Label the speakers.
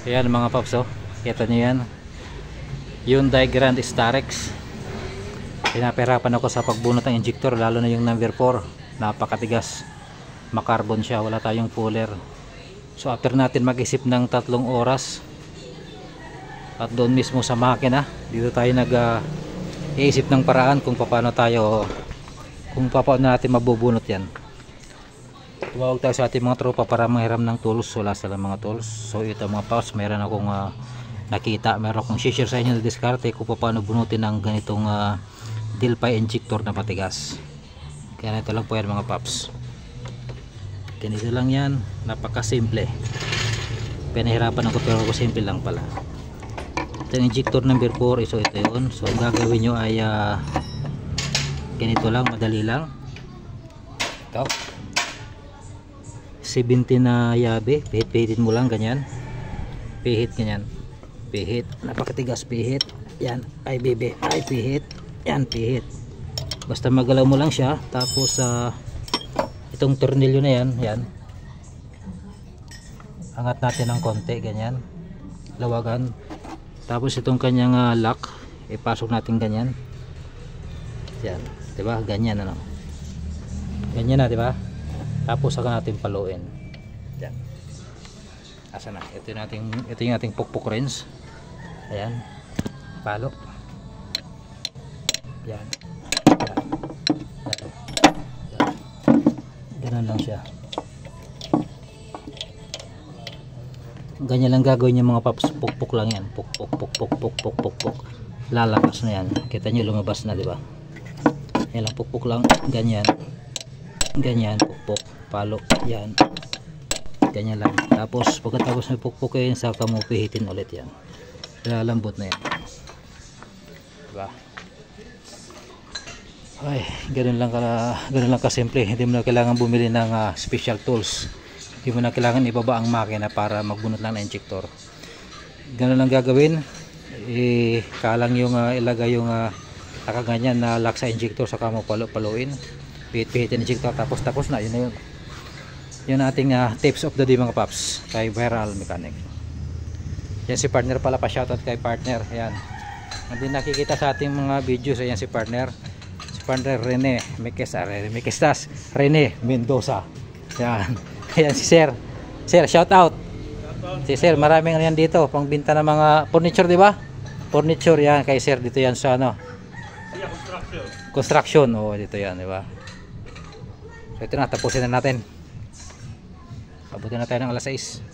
Speaker 1: Ayan mga paps, oh. Kita nyo yan. Hyundai Grand Starex. Pinapahirapan ako sa pagbunot ng injector, lalo na yung number 4. Napakatigas. Makarbon siya, wala tayong puller. So after natin mag-isip ng 3 oras at doon mismo sa makina, dito tayo nag-iisip ng paraan kung paano natin mabubunot yan. Tumawag tayo sa ating mga tropa para manghiram ng tools. Wala silang mga tools. So ito mga paps, mayroon akong nakita, mayroon akong share sa inyo na diskarte kung paano bunutin ng ganitong Delphi injector na patigas. Kaya ito lang po yan mga paps. Ganito lang yan, napakasimple. Pinahirapan ako pero simple lang pala. Ito yung injector number 4, so ito yun. So ang gagawin nyo ay ganito lang, madali lang. Ito 17 na yabe, pihit-pihitin mo lang ganyan. Pihit ganyan. Pihit, napakatigas, pihit. Yan, ay bebe, ay pihit. Yan, pihit. Basta magalaw mo lang siya, tapos itong tornilyo na yan, yan. Angat natin ng konti, ganyan. Lawagan. Tapos itong kanyang lock, ipasok natin ganyan. Yan, 'di ba? Ganyan ano. Ganyan na, 'di ba? Tapos saka natin paluin. Yan. Asa na? Ito yung ating pukpuk wrench. Ayan. Palo. Yan. Yan. Yan. Ganun lang siya. Ganyan lang gagawin yung mga paps. Pukpuk lang yan. Pukpuk, pukpuk, pukpuk, pukpuk. Lalakas na yan. Kita nyo lumabas na, di ba? Yan lang, pukpuk lang. Ganyan. Ganyan, pukpuk, palo, yan. Ganyan lang. Tapos pagkatapos may pukpukin, saka mo pihitin ulit yan. Lalambot na yan. Diba? Ay, ganun lang kasimple. Hindi mo na kailangan bumili ng special tools. Hindi mo na kailangan ibaba ang makina para magbunot lang ng injector. Ganun lang gagawin. Kalang yung ilagay yung nakaganyan na lock sa injector, saka mo paluin. Pihit-pihitin injector, tapos na, yun na yun. Yun ating tips of the day mga paps kay Viral Mechanic. Yan si partner pala, pa shoutout kay partner. Ayan, hindi nakikita sa ating mga videos. Ayan si partner Rene Mequestas, Rene Mendoza. Ayan. Ayan si sir shoutout. Si sir, maraming yan dito pangbenta ng mga furniture, di ba? Furniture yan kay sir dito yan sa construction. Oh, dito yan, di ba? So ito na, tapusin na natin. Abutin na tayo ng alas 6.